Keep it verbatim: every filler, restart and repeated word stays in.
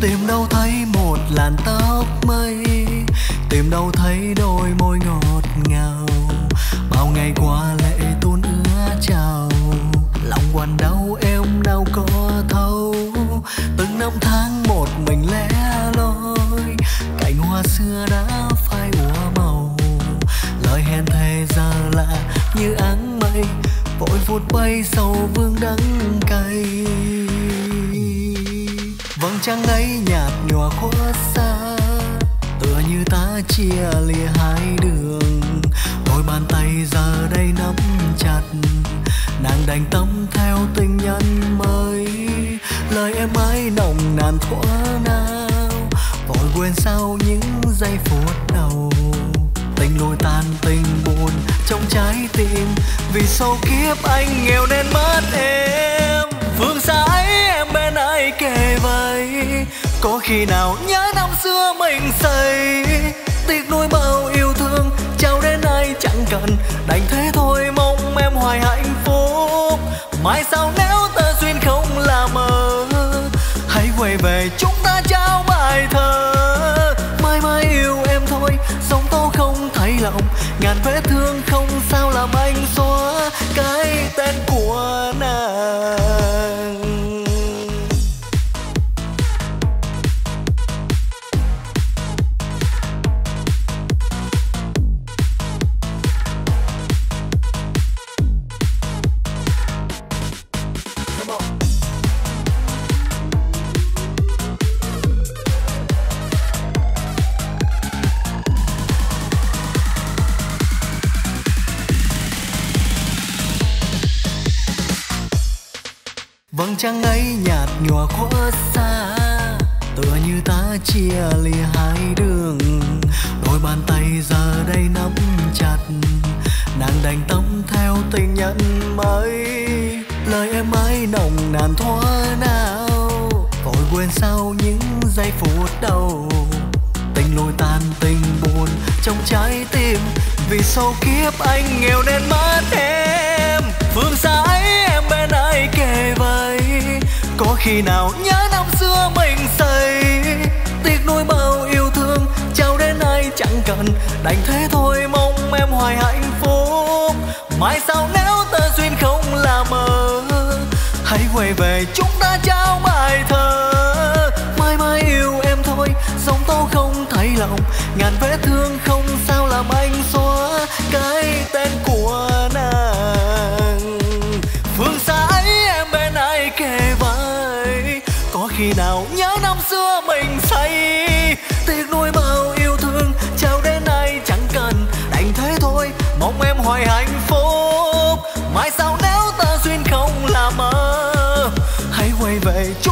Tìm đâu thấy một làn tóc mây, tìm đâu thấy đôi môi ngọt ngào. Bao ngày qua lệ tuôn ứa trào, lòng quằn đau em đâu có thấu. Từng năm tháng một mình lẻ loi, cành hoa xưa đã phai úa màu. Lời hẹn thề giờ lạ như áng mây, vội vụt bay sầu vương đắng cay. Vầng trăng ấy nhạt nhòa khuất xa, tựa như ta chia lìa hai đường. Đôi bàn tay giờ đây nắm chặt, nàng đành tâm theo tình nhân mới. Lời em ấy nồng nàn thuở nào, vội quên sau những giây phút đầu. Tình lùi tan tình buồn trong trái tim, vì số kiếp anh nghèo nên mất em. Phương xa ấy em bên ai kề vai, có khi nào nhớ năm xưa mình xây. Tiếc nuối bao yêu thương trao đến ai chẳng cần, đành thế thôi mong em hoài hạnh phúc. Mai sau nếu tơ duyên không là mơ, hãy quay về chúng ta trao bài thơ. Mãi mãi yêu em thôi, sống tố không thấy lòng, ngàn vết thương không sao làm anh xóa cái tên của nàng. Vầng trăng ấy nhạt nhòa khuất xa, tựa như ta chia lìa hai đường. Đôi bàn tay giờ đây nắm chặt, nàng đành tâm theo tình nhân mới. Lời em ấy nồng nàn thuở nào, vội quên sau những giây phút đầu. Tình lùi tan tình buồn trong trái tim, vì số kiếp anh nghèo nên mất em. Phương xa ấy em bên ai kề vai, có khi nào nhớ năm xưa mình xây. Tiếc nuối bao yêu thương trao đến ai chẳng cần, đành thế thôi mong em hoài hạnh phúc. Mai sau nếu tơ duyên không là mơ, hãy quay về chúng ta trao bài thơ. Mãi mãi yêu em thôi, sống tố không thấy lòng, ngàn vết thương không sao làm anh xóa cái tên của nàng. Phương xa ấy em bên ai kề vai, có khi nào nhớ năm xưa mình say. Tiếc nuối bao yêu thương trao đến ai chẳng cần, đành thế thôi mong em hoài hạnh phúc. Mai sau nếu ta duyên không là mơ, hãy quay về chúng